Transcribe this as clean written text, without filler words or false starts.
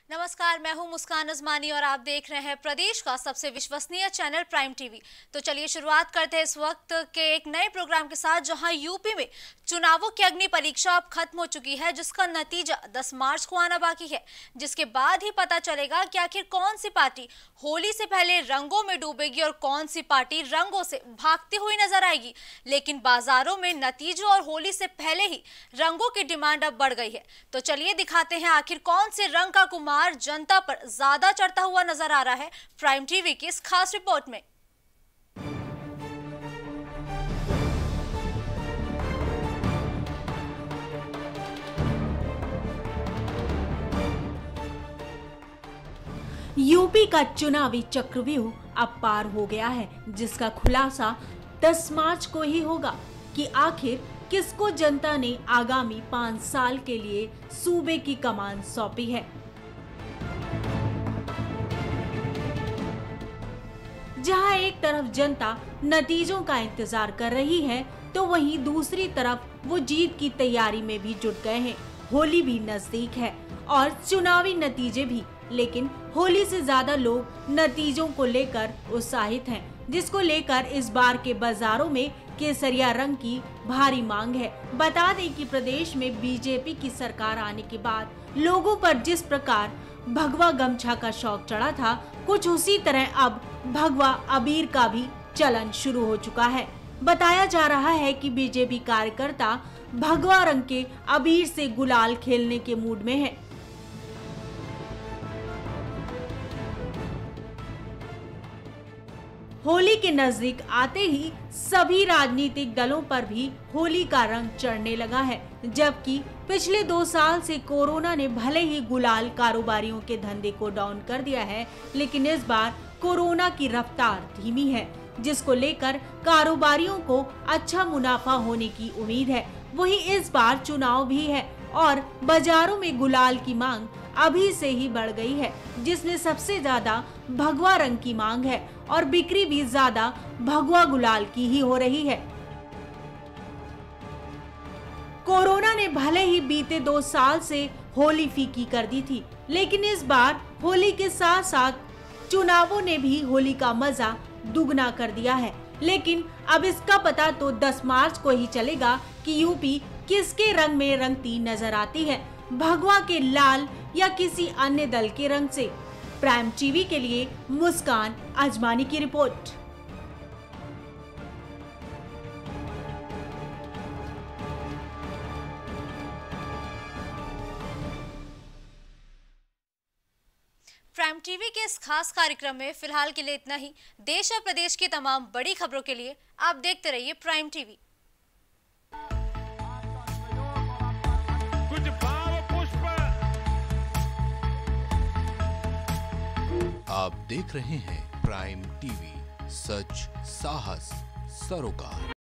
नमस्कार, मैं हूं मुस्कान अजमानी और आप देख रहे हैं प्रदेश का सबसे विश्वसनीय चैनल प्राइम टीवी। तो चलिए शुरुआत करते हैं इस वक्त के एक नए प्रोग्राम के साथ, जहां यूपी में चुनावों की अग्नि परीक्षा अब खत्म हो चुकी है, जिसका नतीजा 10 मार्च को आना बाकी है, जिसके बाद ही पता चलेगा कि आखिर कौन सी पार्टी होली से पहले रंगों में डूबेगी और कौन सी पार्टी रंगों से भागती हुई नजर आएगी। लेकिन बाजारों में नतीजों और होली से पहले ही रंगों की डिमांड अब बढ़ गई है। तो चलिए दिखाते हैं आखिर कौन से रंग का कुमार जनता पर ज्यादा चढ़ता हुआ नजर आ रहा है प्राइम टीवी की इस खास रिपोर्ट में। यूपी का चुनावी चक्रव्यूह अब पार हो गया है, जिसका खुलासा 10 मार्च को ही होगा कि आखिर किसको जनता ने आगामी 5 साल के लिए सूबे की कमान सौंपी है। जहां एक तरफ जनता नतीजों का इंतजार कर रही है, तो वहीं दूसरी तरफ वो जीत की तैयारी में भी जुट गए हैं। होली भी नजदीक है और चुनावी नतीजे भी, लेकिन होली से ज्यादा लोग नतीजों को लेकर उत्साहित हैं, जिसको लेकर इस बार के बाजारों में केसरिया रंग की भारी मांग है। बता दें कि प्रदेश में बीजेपी की सरकार आने के बाद लोगों पर जिस प्रकार भगवा गमछा का शौक चढ़ा था, कुछ उसी तरह अब भगवा अबीर का भी चलन शुरू हो चुका है। बताया जा रहा है कि बीजेपी कार्यकर्ता भगवा रंग के अबीर से गुलाल खेलने के मूड में है। होली के नजदीक आते ही सभी राजनीतिक दलों पर भी होली का रंग चढ़ने लगा है, जबकि पिछले 2 साल से कोरोना ने भले ही गुलाल कारोबारियों के धंधे को डाउन कर दिया है, लेकिन इस बार कोरोना की रफ्तार धीमी है, जिसको लेकर कारोबारियों को अच्छा मुनाफा होने की उम्मीद है। वहीं इस बार चुनाव भी है और बाजारों में गुलाल की मांग अभी से ही बढ़ गई है, जिसमें सबसे ज्यादा भगवा रंग की मांग है और बिक्री भी ज्यादा भगवा गुलाल की ही हो रही है। कोरोना ने भले ही बीते 2 साल से होली फीकी कर दी थी, लेकिन इस बार होली के साथ साथ चुनावों ने भी होली का मजा दुगना कर दिया है। लेकिन अब इसका पता तो 10 मार्च को ही चलेगा कि यूपी किसके रंग में रंगती नजर आती है, भगवा के लाल या किसी अन्य दल के रंग से। प्राइम टीवी के लिए मुस्कान अजमानी की रिपोर्ट। प्राइम टीवी के इस खास कार्यक्रम में फिलहाल के लिए इतना ही। देश और प्रदेश की तमाम बड़ी खबरों के लिए आप देखते रहिए प्राइम टीवी। आप देख रहे हैं प्राइम टीवी, सच साहस सरोकार।